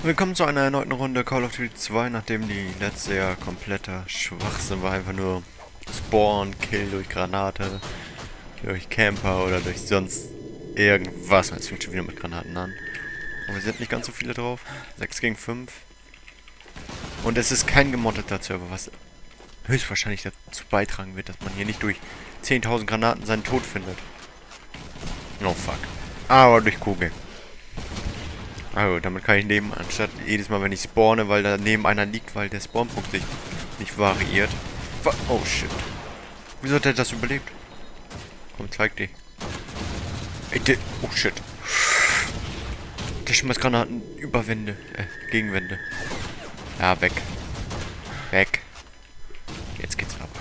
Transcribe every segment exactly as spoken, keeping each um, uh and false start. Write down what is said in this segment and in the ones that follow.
Willkommen zu einer erneuten Runde Call of Duty zwei, nachdem die letzte ja kompletter Schwachsinn war. Einfach nur Spawn, Kill durch Granate, durch Camper oder durch sonst irgendwas. Es fängt schon wieder mit Granaten an. Aber wir sind nicht ganz so viele drauf. sechs gegen fünf. Und es ist kein gemoddeter Server, was höchstwahrscheinlich dazu beitragen wird, dass man hier nicht durch zehntausend Granaten seinen Tod findet. Oh fuck. Aber durch Kugeln. Also, damit kann ich leben, anstatt jedes Mal, wenn ich spawne, weil da neben einer liegt, weil der Spawnpunkt sich nicht variiert. Oh shit. Wieso hat er das überlebt? Komm, zeig dich. Ey, der, oh shit. Der schmeißt Granaten über Wände. Äh, gegen Wände. Ja, weg. Weg. Jetzt geht's ab.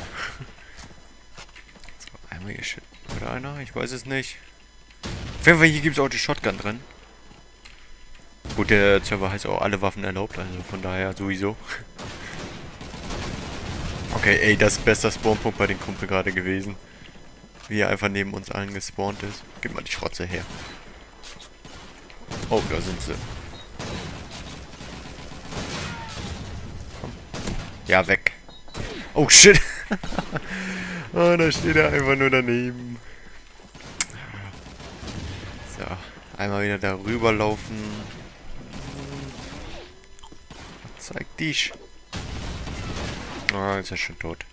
So, einmal hier shit. Oder einer? Ich weiß es nicht. Auf jeden Fall, hier gibt es auch die Shotgun drin. Gut, der Server heißt auch alle Waffen erlaubt, also von daher sowieso. Okay, ey, das ist bester Spawnpunkt bei den Kumpel gerade gewesen. Wie er einfach neben uns allen gespawnt ist. Gib mal die Schrotze her. Oh, da sind sie. Komm. Ja, weg. Oh, shit. Oh, da steht er einfach nur daneben. So, einmal wieder darüber laufen. Zeig dich. Ah, oh, ist ja schon tot.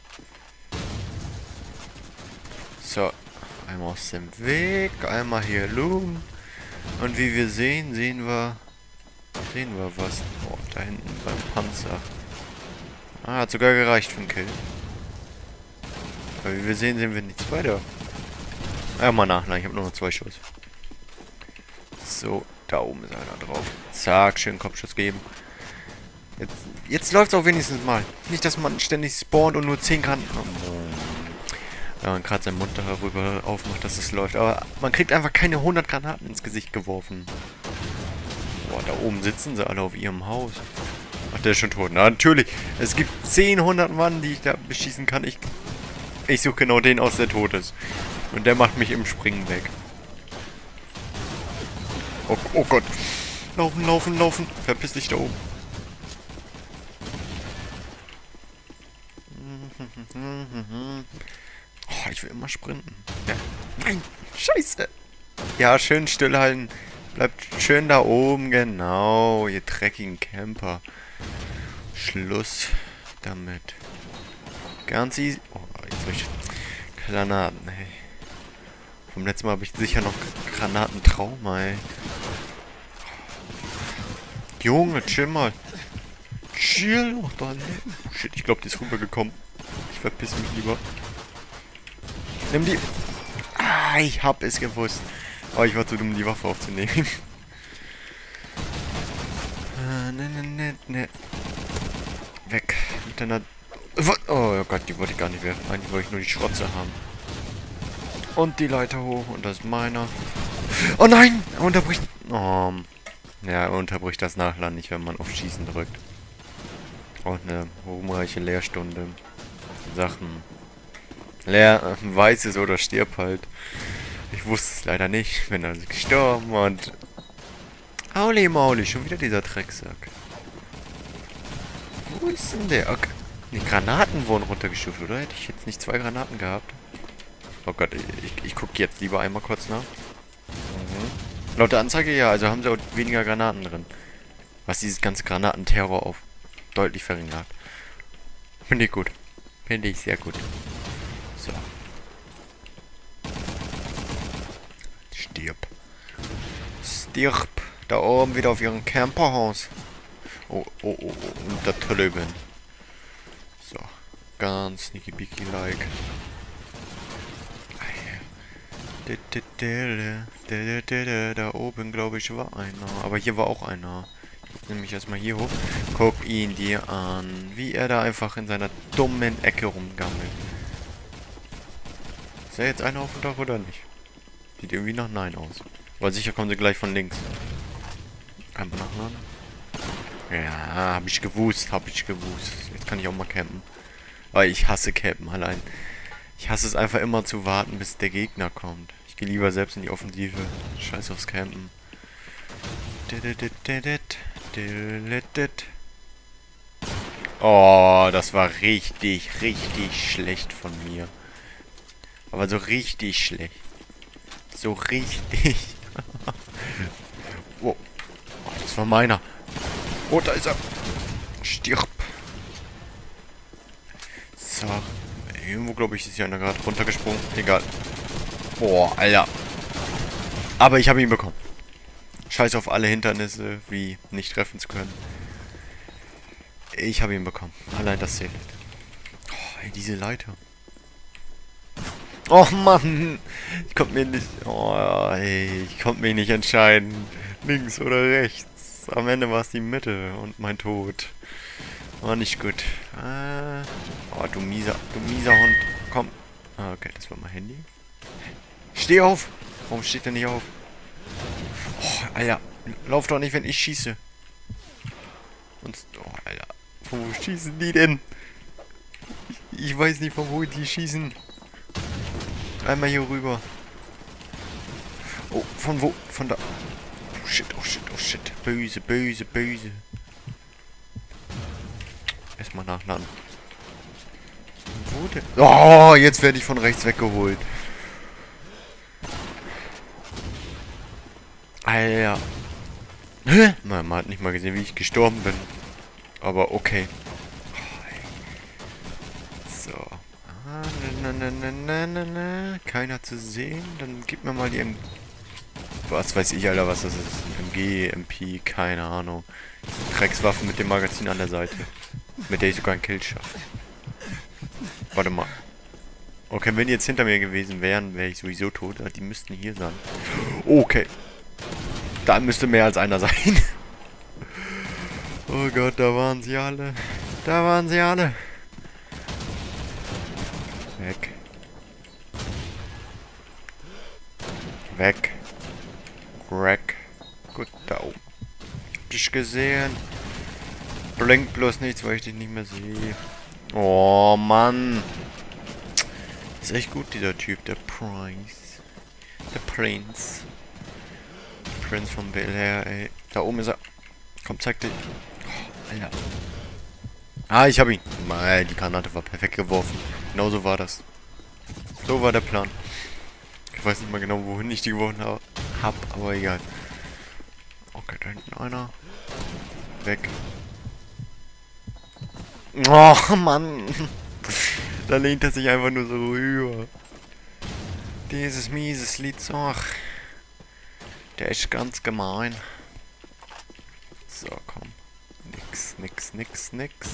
So, einmal aus dem Weg, einmal hier Loom. Und wie wir sehen, sehen wir... Sehen wir was. Oh, da hinten beim Panzer. Ah, hat sogar gereicht für einen Kill. Aber wie wir sehen, sehen wir nichts weiter. Ja, mal nachladen, ich habe nur noch zwei Schuss. So, da oben ist einer drauf. Zack, schön Kopfschuss geben. Jetzt, jetzt läuft es auch wenigstens mal. Nicht, dass man ständig spawnt und nur zehn Granaten... Oh. Ja, man gerade seinen Mund darüber aufmacht, dass es läuft. Aber man kriegt einfach keine hundert Granaten ins Gesicht geworfen. Boah, da oben sitzen sie alle auf ihrem Haus. Ach, der ist schon tot. Na, natürlich. Es gibt zehn, hundert Mann, die ich da beschießen kann. Ich, ich suche genau den aus, der tot ist. Und der macht mich im Springen weg. Oh, oh Gott. Laufen, laufen, laufen. Verpiss dich da oben. Oh, ich will immer sprinten. Ja. Nein, scheiße. Ja, schön stillhalten. Bleibt schön da oben, genau. Ihr dreckigen Camper. Schluss damit. Ganz easy. Oh, jetzt habe ich Granaten, ey. Vom letzten Mal habe ich sicher noch Granatentrauma, ey. Junge, chill mal. Chill doch da. Oh shit, ich glaube, die ist rübergekommen. Ich verpiss mich lieber. Nimm die... Ah, ich hab es gewusst. Aber ich war zu dumm, die Waffe aufzunehmen. Ah, ne, ne, ne, ne. Weg. Mit deiner... Oh Gott, die wollte ich gar nicht werfen. Eigentlich wollte ich nur die Schrotze haben. Und die Leiter hoch. Und das ist meiner. Oh nein! Er unterbricht... Oh. Ja, er unterbricht das Nachladen nicht, wenn man auf Schießen drückt. Auch eine ruhmreiche Lehrstunde. Sachen. Leer, äh, weiß es oder stirb halt. Ich wusste es leider nicht. Bin also gestorben und... Auli Mauli, schon wieder dieser Drecksack. Wo ist denn der? Okay. Die Granaten wurden runtergestuft, oder? Hätte ich jetzt nicht zwei Granaten gehabt? Oh Gott, ich, ich, ich gucke jetzt lieber einmal kurz nach. Mhm. Laut der Anzeige ja, also haben sie auch weniger Granaten drin. Was dieses ganze Granatenterror auf deutlich verringert. Finde ich gut. Finde ich sehr gut. So. Stirb. Stirb. Da oben wieder auf ihrem Camperhaus. Oh, oh, oh, oh. Und da drüben. So. Ganz sneaky beaky like. Da oben, glaube ich, war einer. Aber hier war auch einer. Jetzt nehme ich erstmal hier hoch. Guck ihn dir an. Wie er da einfach in seiner dummen Ecke rumgammelt. Ist da jetzt einer auf dem Dach oder nicht? Sieht irgendwie nach Nein aus. Weil sicher kommen sie gleich von links. Einmal nachladen. Ja, hab ich gewusst, hab ich gewusst. Jetzt kann ich auch mal campen. Weil ich hasse campen allein. Ich hasse es einfach immer zu warten, bis der Gegner kommt. Ich gehe lieber selbst in die Offensive. Scheiß aufs Campen. Oh, das war richtig, richtig schlecht von mir. Aber so richtig schlecht. So richtig. Oh. Oh, das war meiner. Oh, da ist er. Stirb. So. Irgendwo, glaube ich, ist ja einer gerade runtergesprungen. Egal. Boah, Alter. Aber ich habe ihn bekommen. Scheiß auf alle Hindernisse, wie nicht treffen zu können. Ich habe ihn bekommen. Allein das zählt. Oh, ey, diese Leiter. Oh Mann. Ich konnte mir nicht... Oh, ey, ich konnte mich nicht entscheiden. Links oder rechts. Am Ende war es die Mitte und mein Tod. War nicht gut. Äh, oh, du mieser, du mieser Hund. Komm. Ah, okay, das war mein Handy. Steh auf! Warum steht der nicht auf? Oh, Alter. Lauf doch nicht, wenn ich schieße. Und, oh, Alter. Von wo schießen die denn? Ich, ich weiß nicht, von wo die schießen. Einmal hier rüber. Oh, von wo? Von da. Oh shit, oh shit, oh shit. Böse, böse, böse. Erstmal nachladen. Wo denn? Oh, jetzt werde ich von rechts weggeholt. Alter. Hä? Man, man hat nicht mal gesehen, wie ich gestorben bin. Aber okay. So. Ah, na, na, na, na, na, na. Keiner zu sehen. Dann gib mir mal die M... Was weiß ich, Alter, was das ist. M G, M P, keine Ahnung. Dreckswaffe mit dem Magazin an der Seite. Mit der ich sogar einen Kill schaffe. Warte mal. Okay, wenn die jetzt hinter mir gewesen wären, wäre ich sowieso tot. Die müssten hier sein. Okay. Da müsste mehr als einer sein. Oh Gott, da waren sie alle. Da waren sie alle. Weg. Weg. Weg. Gut, da oben. Hab dich gesehen. Blinkt bloß nichts, weil ich dich nicht mehr sehe. Oh Mann. Ist echt gut, dieser Typ, der Prince. Der Prince. Prince von Bel Air, ey. Da oben ist er. Komm, zeig dich. Oh, Alter. Ah, ich hab ihn. Mal, die Granate war perfekt geworfen. Genau so war das. So war der Plan. Ich weiß nicht mal genau, wohin ich die geworfen habe, hab, aber egal. Okay, da hinten einer. Weg. Oh, Mann. Da lehnt er sich einfach nur so rüber. Dieses mieses Lied. Ach. Der ist ganz gemein. So, komm. Nix, nix, nix, nix.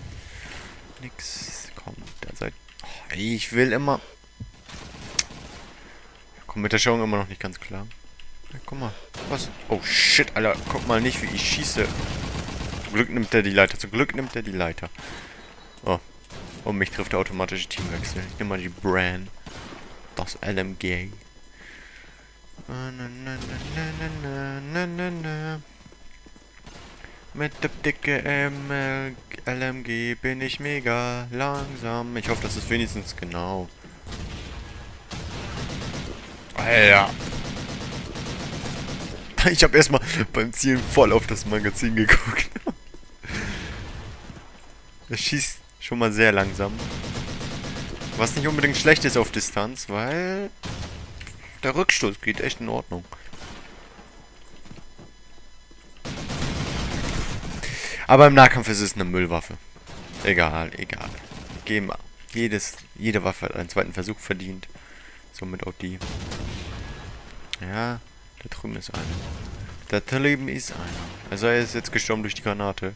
Nix. Komm, da seid... Oh, ey, ich will immer... Komm mit der Steuerung immer noch nicht ganz klar. Ja, guck mal. Was? Oh, shit, Alter. Guck mal nicht, wie ich schieße. Zum Glück nimmt er die Leiter. Zum Glück nimmt er die Leiter. Oh. Und mich trifft der automatische Teamwechsel. Ich nehme mal die Bran. Das L M G. Na, na, na, na, na, na, na. Mit der dicke M L L M G bin ich mega langsam. Ich hoffe, das ist wenigstens genau. Alter. Ich habe erstmal beim Zielen voll auf das Magazin geguckt. Es schießt schon mal sehr langsam. Was nicht unbedingt schlecht ist auf Distanz, weil der Rückstoß geht echt in Ordnung. Aber im Nahkampf ist es eine Müllwaffe. Egal, egal. Geh mal. Jedes, jede Waffe hat einen zweiten Versuch verdient. Somit auch die. Ja, da drüben ist einer. Da drüben ist einer. Also er ist jetzt gestorben durch die Granate.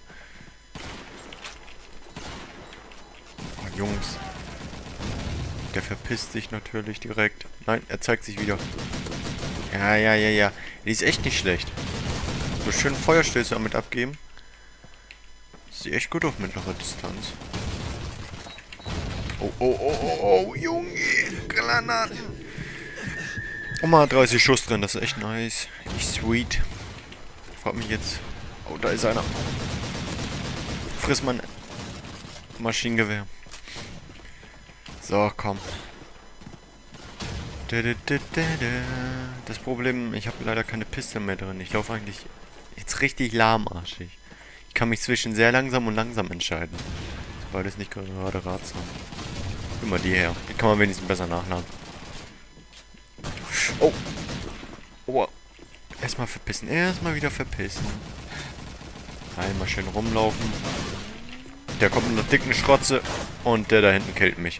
Oh, Jungs. Der verpisst sich natürlich direkt. Nein, er zeigt sich wieder. Ja, ja, ja, ja. Die ist echt nicht schlecht. So schön Feuerstöße damit abgeben. Sieht echt gut auf mittlere Distanz. Oh, oh, oh, oh, oh, Junge. Granaten. Oh, mal dreißig Schuss drin. Das ist echt nice. Nicht sweet. Frag mich jetzt. Oh, da ist einer. Friss mein Maschinengewehr. So, komm. Das Problem, ich habe leider keine Piste mehr drin. Ich laufe eigentlich jetzt richtig lahmarschig. Ich kann mich zwischen sehr langsam und langsam entscheiden. Ist beides nicht gerade ratsam. Immer die her. Die kann man wenigstens besser nachladen. Oh. Oh. Erstmal verpissen. Erstmal wieder verpissen. Einmal schön rumlaufen. Der kommt mit einer dicken Schrotze. Und der da hinten killt mich.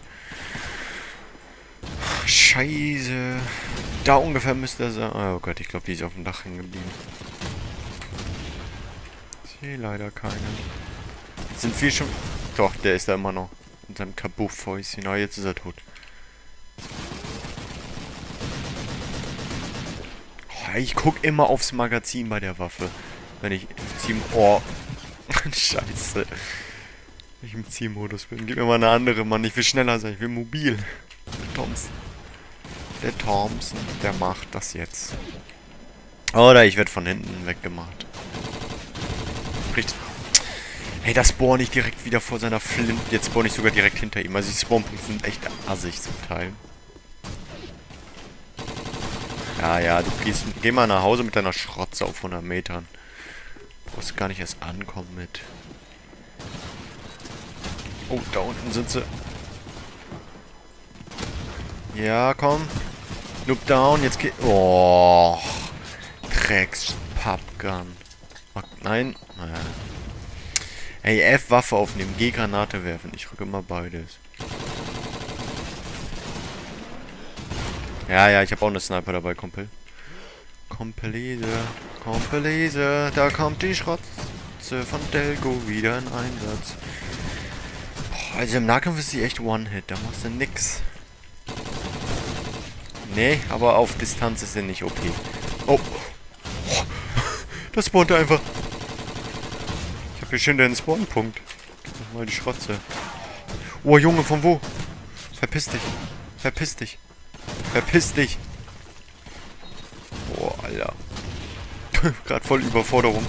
Scheiße. Da ungefähr müsste er sein. Oh Gott, ich glaube, die ist auf dem Dach hängen geblieben. Ich sehe leider keinen. Sind wir schon... Doch, der ist da immer noch. Mit seinem Kabuff-Fäustchen. Aber jetzt ist er tot. Oh, ich gucke immer aufs Magazin bei der Waffe. Wenn ich im Ziel... Oh. Scheiße. Wenn ich im Zielmodus bin. Gib mir mal eine andere, Mann. Ich will schneller sein. Ich will mobil. Der Thompson. Der Thompson, der macht das jetzt. Oder ich werde von hinten weggemacht. Richtig. Hey, das spawn ich direkt wieder vor seiner Flint. Jetzt spawn ich sogar direkt hinter ihm. Also die Spawnpunkte sind echt assig zum Teil. Ja, ja, du gehst, geh mal nach Hause mit deiner Schrotze auf hundert Metern. Brauchst gar nicht erst ankommen mit. Oh, da unten sind sie. Ja, komm. Noob down, jetzt geht... Oh. Drecks Pappgun. Nein. Naja. Hey, F, Waffe aufnehmen. G, Granate werfen. Ich rücke immer beides. Ja, ja, ich habe auch eine Sniper dabei, Kumpel. Kumpelese. Kumpelese. Da kommt die Schrotze von Delgo wieder in Einsatz. Boah, also im Nahkampf ist sie echt One-Hit. Da machst du nix. Nee, aber auf Distanz ist sie nicht O P. Oh. Oh. Das spawnt einfach. Ich hab hier schön den Spawnpunkt. Mal die Schrotze. Oh, Junge, von wo? Verpiss dich. Verpiss dich. Verpiss dich. Oh, Alter. Gerade voll Überforderung.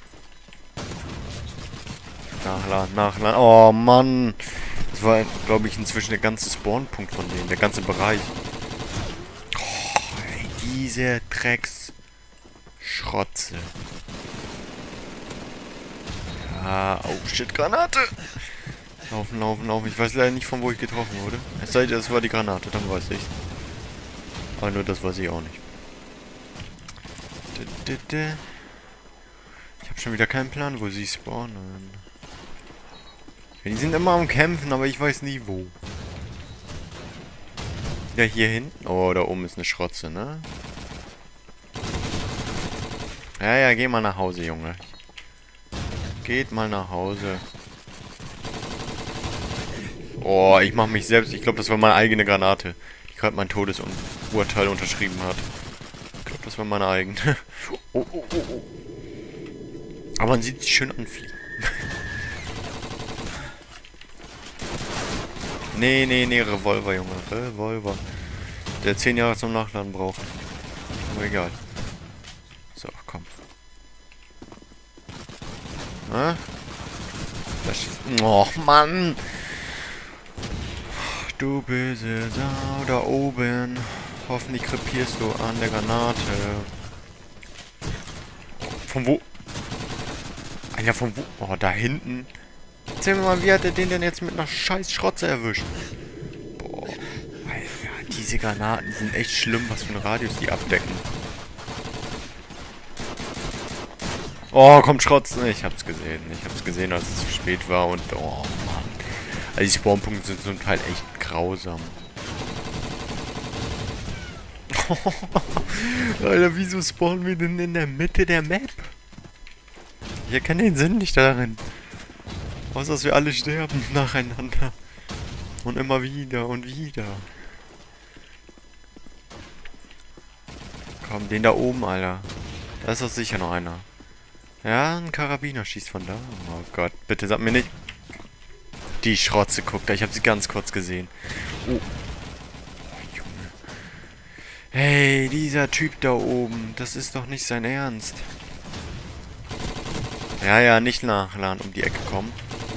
Nachladen, nachladen. Oh, Mann. Das war, glaube ich, inzwischen der ganze Spawnpunkt von denen. Der ganze Bereich. Diese Drecks-Schrotze. Ja, oh shit, Granate! Laufen, laufen, laufen. Ich weiß leider nicht, von wo ich getroffen wurde. Es sei denn, es war die Granate, dann weiß ich. Aber nur das weiß ich auch nicht. Ich habe schon wieder keinen Plan, wo sie spawnen. Die sind immer am Kämpfen, aber ich weiß nie wo. Ja, hier hinten. Oh, da oben ist eine Schrotze, ne? Ja, ja, geh mal nach Hause, Junge. Geht mal nach Hause. Oh, ich mach mich selbst. Ich glaube, das war meine eigene Granate, die gerade mein Todesurteil unterschrieben hat. Ich glaube, das war meine eigene. Oh, oh, oh, oh. Aber man sieht sich schön anfliegen. Nee, nee, nee, Revolver, Junge. Revolver. Der zehn Jahre zum Nachladen braucht. Aber egal. So, komm. Na? Das schießt. Oh, Mann! Du böse Sau da oben. Hoffentlich krepierst du an der Granate. Von wo? Ah ja, von wo? Oh, da hinten. Erzähl mir mal, wie hat er den denn jetzt mit einer scheiß Schrotze erwischt? Boah. Alter, diese Granaten sind echt schlimm, was für einen Radius die abdecken. Oh, kommt Schrotzen. Ich hab's gesehen. Ich hab's gesehen, als es zu spät war und oh Mann. Also die Spawnpunkte sind zum Teil echt grausam. Alter, wieso spawnen wir denn in der Mitte der Map? Ich erkenne den Sinn nicht darin. Außer, dass wir alle sterben nacheinander. Und immer wieder und wieder. Komm, den da oben, Alter. Da ist doch sicher noch einer. Ja, ein Karabiner schießt von da. Oh Gott, bitte sag mir nicht. Die Schrotze, guck da, ich habe sie ganz kurz gesehen. Oh. Oh, Junge. Hey, dieser Typ da oben, das ist doch nicht sein Ernst. Ja, ja, nicht nachladen, um die Ecke kommen.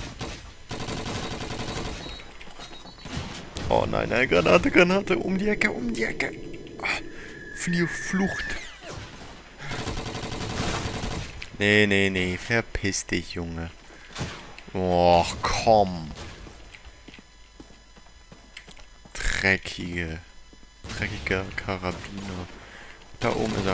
Oh nein, nein, Granate, Granate, um die Ecke, um die Ecke. Oh, Flucht. Nee, nee, nee. Verpiss dich, Junge. Och, komm. Dreckige. Dreckiger Karabiner. Da oben ist er.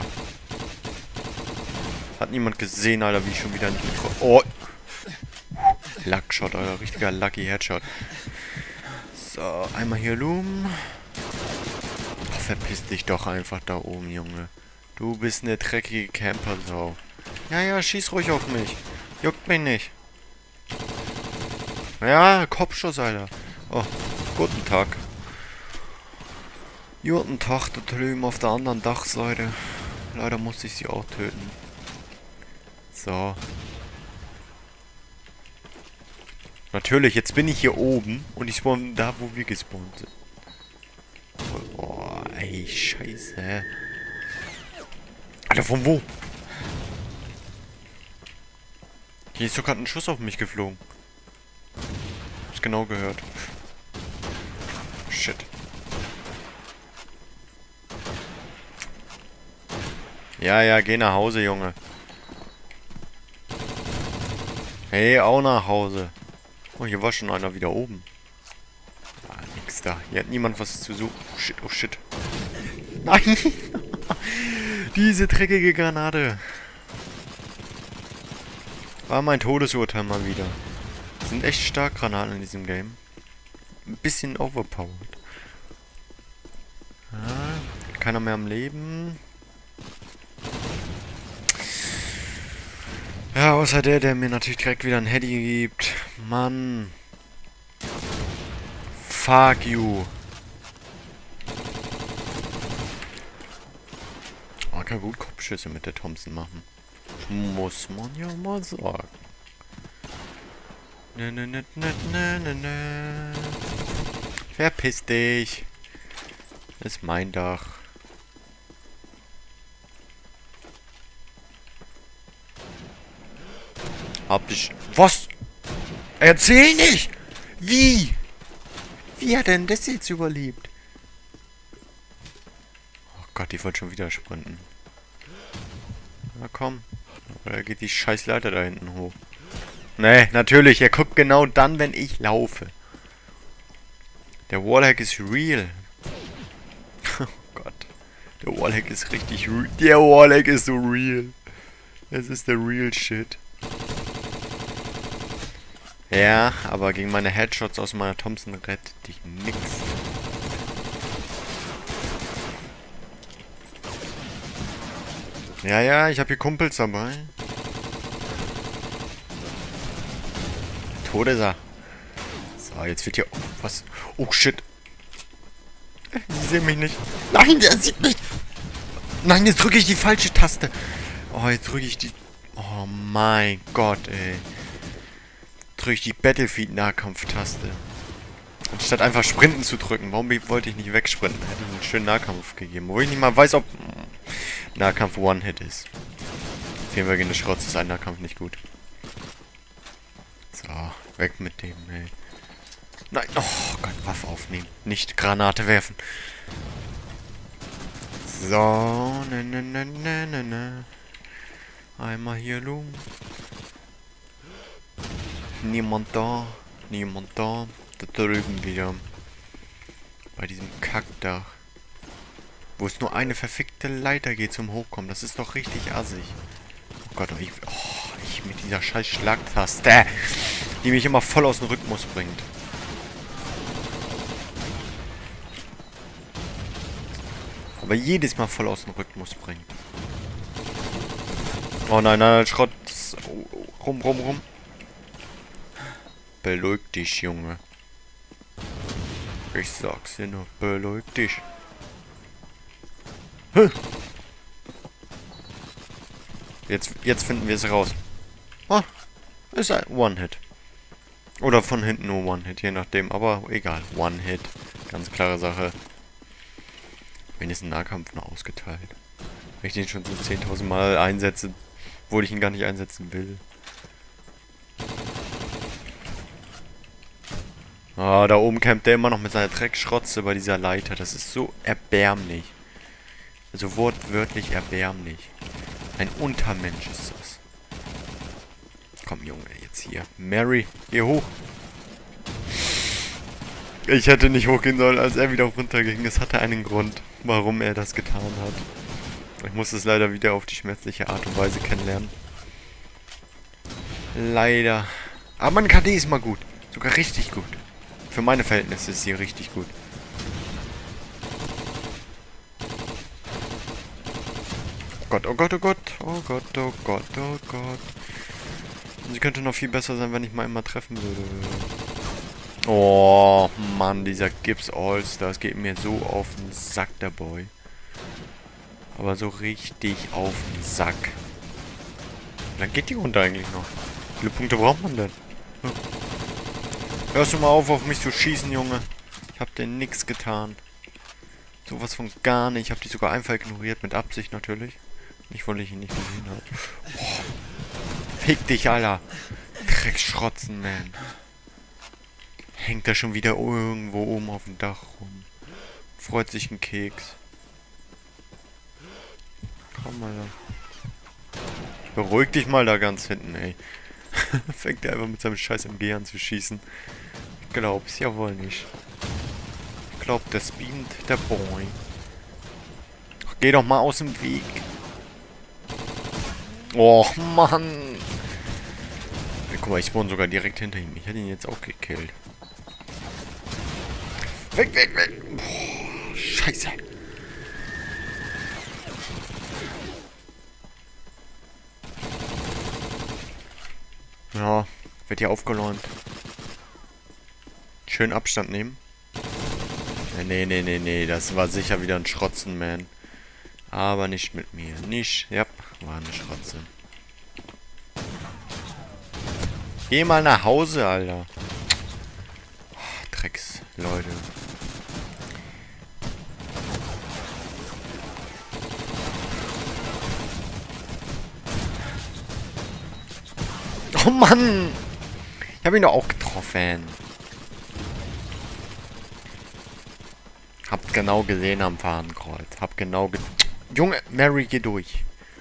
Hat niemand gesehen, Alter, wie ich schon wieder nicht getroffen... Oh! Luckshot, Alter. Richtiger Lucky Headshot. So, einmal hier Loom. Oh, verpiss dich doch einfach da oben, Junge. Du bist eine dreckige Camper-Sau. Ja, ja, schieß ruhig auf mich. Juckt mich nicht. Ja, Kopfschuss, Alter. Oh, guten Tag. Guten Tag, da drüben auf der anderen Dachseite. Leider musste ich sie auch töten. So. Natürlich, jetzt bin ich hier oben und ich spawn da, wo wir gespawnt sind. Boah, ey, scheiße. Alter, von wo? Hier ist doch gerade ein Schuss auf mich geflogen. Hab's genau gehört. Shit. Ja, ja, geh nach Hause, Junge. Hey, auch nach Hause. Oh, hier war schon einer wieder oben. Ah, nix da. Hier hat niemand was zu suchen. Oh shit, oh shit. Nein! Diese dreckige Granate. War mein Todesurteil mal wieder. Sind echt stark Granaten in diesem Game. Ein bisschen overpowered. Ah, keiner mehr am Leben. Ja, außer der, der mir natürlich direkt wieder ein Heady gibt. Mann. Fuck you. Man kann gut Kopfschüsse mit der Thompson machen. Muss man ja mal sagen. Ne, ne, ne, ne, ne, ne, ne. Verpiss dich. Ist mein Dach. Hab ich... Was? Erzähl nicht! Wie? Wie hat denn das jetzt überlebt? Oh Gott, die wollte schon wieder sprinten. Na komm. Oder geht die scheiß Leiter da hinten hoch? Nee, natürlich. Er guckt genau dann, wenn ich laufe. Der Wallhack ist real. Oh Gott. Der Wallhack ist richtig real. Der Wallhack ist so real. Es ist der real shit. Ja, aber gegen meine Headshots aus meiner Thompson rettet dich nix. Ja, ja, ich habe hier Kumpels dabei. Tot ist er. So, jetzt wird hier... Oh, was? Oh, shit. Sie sehen mich nicht. Nein, der sieht mich. Nein, jetzt drücke ich die falsche Taste. Oh, jetzt drücke ich die... Oh mein Gott, ey. Drücke ich die Battlefield-Nahkampftaste. Anstatt einfach Sprinten zu drücken. Warum wollte ich nicht wegsprinten? Hätte ich einen schönen Nahkampf gegeben. Wo ich nicht mal weiß, ob Nahkampf One-Hit ist. Auf jeden Fall gegen den Schrotz ist ein Nahkampf nicht gut. So, weg mit dem, ey. Nein, oh Gott, Waffe aufnehmen. Nicht Granate werfen. So, ne, ne, ne, ne, ne, ne. Einmal hier Loom. Niemand da. Niemand da. Da drüben wieder. Bei diesem Kackdach. Wo es nur eine verfickte Leiter geht zum Hochkommen. Das ist doch richtig assig. Oh Gott, ich, oh, ich mit dieser scheiß Schlagtaste, die mich immer voll aus dem Rhythmus bringt. Aber jedes Mal voll aus dem Rhythmus bringt. Oh nein, nein, Schrott. Rum, rum, rum. Beruhig dich, Junge. Ich sag's dir nur, beruhig dich. Huh. Jetzt, jetzt finden wir es raus. Oh, ist ein One-Hit. Oder von hinten nur One-Hit, je nachdem. Aber egal, One-Hit. Ganz klare Sache. Wenn ist ein Nahkampf noch ausgeteilt. Wenn ich den schon so zehntausend Mal einsetze, obwohl ich ihn gar nicht einsetzen will. Ah, da oben campt der immer noch mit seiner Dreckschrotze bei dieser Leiter. Das ist so erbärmlich. Also wortwörtlich erbärmlich. Ein Untermensch ist das. Komm, Junge, jetzt hier. Mary, geh hoch. Ich hätte nicht hochgehen sollen, als er wieder runterging. Es hatte einen Grund, warum er das getan hat. Ich muss es leider wieder auf die schmerzliche Art und Weise kennenlernen. Leider. Aber meine K D ist mal gut. Sogar richtig gut. Für meine Verhältnisse ist sie richtig gut. Oh Gott, oh Gott, oh Gott. Oh Gott, oh Gott, oh Gott. Sie könnte noch viel besser sein, wenn ich mal immer treffen würde. Oh, Mann, dieser Gibbs All-Stars geht mir so auf den Sack, der Boy. Aber so richtig auf den Sack. Wie lange geht die Runde eigentlich noch? Wie viele Punkte braucht man denn? Hm. Hörst du mal auf, auf mich zu schießen, Junge? Ich hab dir nix getan. Sowas von gar nicht. Ich hab die sogar einfach ignoriert, mit Absicht natürlich. Nicht, weil ich ihn nicht gesehen habe. Oh. Fick dich, Alter. Dreckschrotzen, man. Hängt da schon wieder irgendwo oben auf dem Dach rum. Freut sich ein Keks. Komm mal da. Beruhig dich mal da ganz hinten, ey. Fängt er einfach mit seinem scheiß M G an zu schießen. Ich glaub's ja wohl nicht. Ich glaub, das beamt der Boy. Ach, geh doch mal aus dem Weg. Oh, Mann. Ja, guck mal, ich spawn sogar direkt hinter ihm. Ich hätte ihn jetzt auch gekillt. Weg, weg, weg. Boah, scheiße. Ja, wird hier aufgeräumt. Schön Abstand nehmen. Nee, nee, nee, nee, das war sicher wieder ein Schrotzen, man. Aber nicht mit mir. Nicht, ja, war eine Schrotze. Geh mal nach Hause, Alter. Oh, Drecks, Leute. Oh Mann! Ich habe ihn doch auch getroffen. Habt genau gesehen am Fahnenkreuz. Hab genau ge... Junge, Mary, geh durch.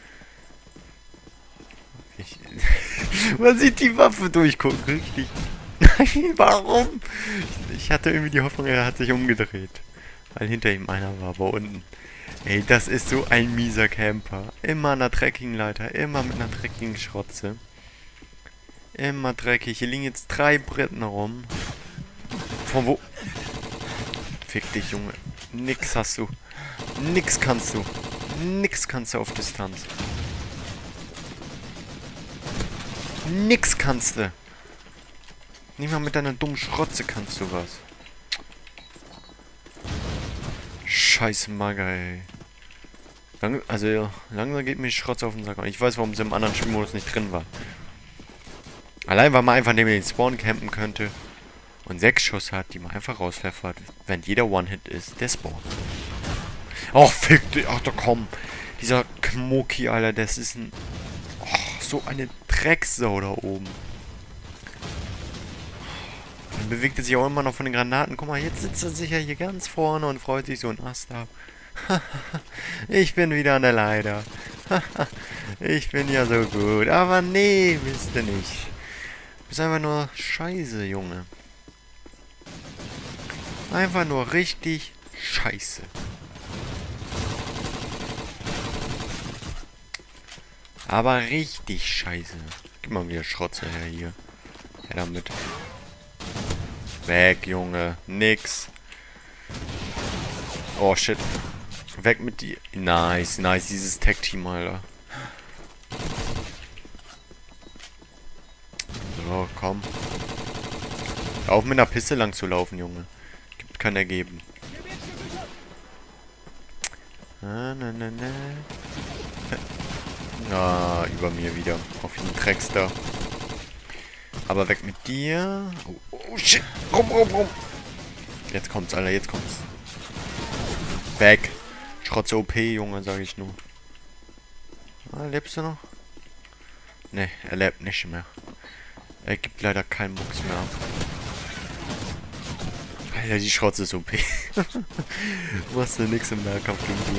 Ich Man sieht die Waffe durchgucken, richtig. Nein, warum? Ich hatte irgendwie die Hoffnung, er hat sich umgedreht. Weil hinter ihm einer war, aber unten. Ey, das ist so ein mieser Camper. Immer an der Trekkingleiter, immer mit einer Trekking-Schrotze. Immer dreckig. Hier liegen jetzt drei Bretten rum. Von wo? Fick dich, Junge. Nix hast du. Nix kannst du. Nix kannst du auf Distanz. Nix kannst du. Nicht mal mit deiner dummen Schrotze kannst du was. Scheiße Mager, ey. Lang, also, ja, langsam geht mir die Schrotze auf den Sack. Und ich weiß, warum sie im anderen Spielmodus nicht drin war. Allein, weil man einfach neben den Spawn campen könnte. Und sechs Schuss hat, die man einfach rauspfeffert. Wenn jeder One-Hit ist, der Spawn. Oh, fick dich. Ach, da komm. Dieser Kmoki, Alter, das ist ein... Oh, so eine Drecksau da oben. Dann bewegt er sich auch immer noch von den Granaten. Guck mal, jetzt sitzt er sicher hier ganz vorne und freut sich so ein Ast ab. Ich bin wieder an der Leiter. Ich bin ja so gut. Aber nee, wisst ihr nicht. Du bist einfach nur scheiße, Junge. Einfach nur richtig scheiße. Aber richtig scheiße. Gib mal wieder Schrotze her hier. Her damit. Weg, Junge. Nix. Oh, shit. Weg mit dir. Nice, nice. Dieses Tag-Team, Alter. So, komm. Hör auf, mit einer Piste lang zu laufen, Junge. Gibt kein Ergeben. Na, na, na, na. Ah, über mir wieder. Auf den Dreckster. Aber weg mit dir. Oh, oh, shit. Rum, rum, rum. Jetzt kommt's, Alter. Jetzt kommt's. Weg. Schrotze O P, Junge, sag ich nur. Ah, lebst du noch? Ne, er lebt nicht mehr. Er gibt leider keinen Mucks mehr. Alter, die Schrotze ist O P. Du hast ja nix im Nahkampf gegen die.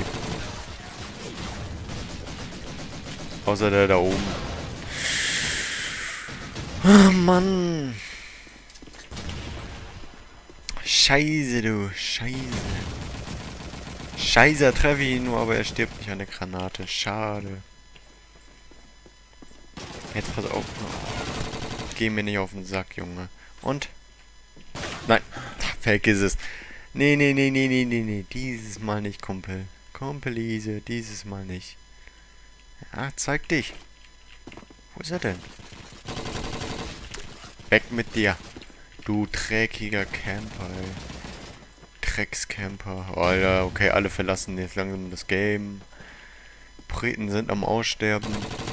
Außer der da oben. Oh Mann. Scheiße, du. Scheiße. Scheiße, treffe ich ihn nur, aber er stirbt nicht an der Granate. Schade. Jetzt pass auf. Geh mir nicht auf den Sack, Junge. Und? Nein. Vergiss es. Nee, nee, nee, nee, nee, nee, nee. Dieses Mal nicht, Kumpel. Kumpelise, dieses Mal nicht. Ja, zeig dich. Wo ist er denn? Weg mit dir. Du dreckiger Camper, ey. Dreckscamper. Alter, okay, alle verlassen jetzt langsam das Game. Briten sind am Aussterben.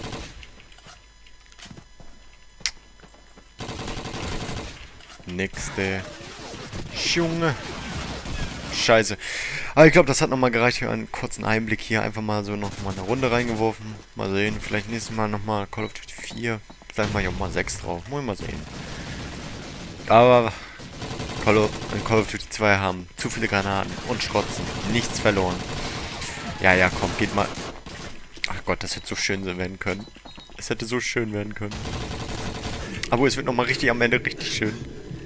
Nächste. Junge. Scheiße. Aber ich glaube, das hat nochmal gereicht für einen kurzen Einblick hier. Einfach mal so nochmal eine Runde reingeworfen. Mal sehen. Vielleicht nächstes Mal nochmal Call of Duty vier. Vielleicht mache ich auch mal sechs drauf. Muss ich mal sehen. Aber Call of, Call of Duty zwei haben zu viele Granaten und Schrotzen. Nichts verloren. Ja, ja, komm, geht mal. Ach Gott, das hätte so schön werden können. Es hätte so schön werden können. Aber es wird nochmal richtig am Ende richtig schön.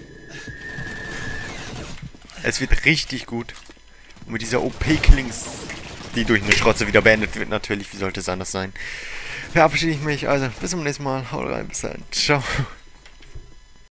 Es wird richtig gut. Und mit dieser O P-Killings, die durch eine Schrotze wieder beendet wird, natürlich. Wie sollte es anders sein? Verabschiede ich mich. Also, bis zum nächsten Mal. Haut rein. Bis dann. Ciao.